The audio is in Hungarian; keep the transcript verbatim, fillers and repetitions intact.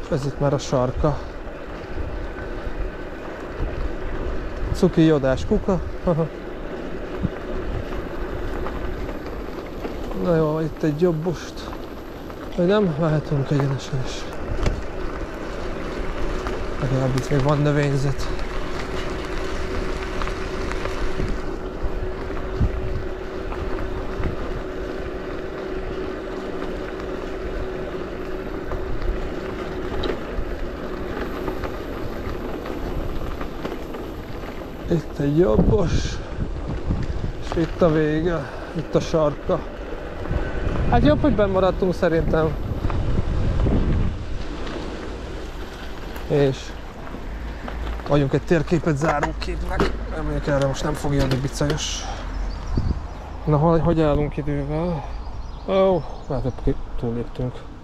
Ez itt már a sarka. Cuki jodás kuka. Na jó, itt egy jobbust. Vagy nem? Mehetünk egyenesen is. Legalább itt még van növényzet. Itt egy jobbos, és itt a vége, itt a sarka. Hát jobb, hogy benn maradtunk szerintem. És adjunk egy térképet záróképnek. Reméljük erre most nem fog jönni bicajos. Na, hogy állunk idővel? Ó, oh, hát túlléptünk.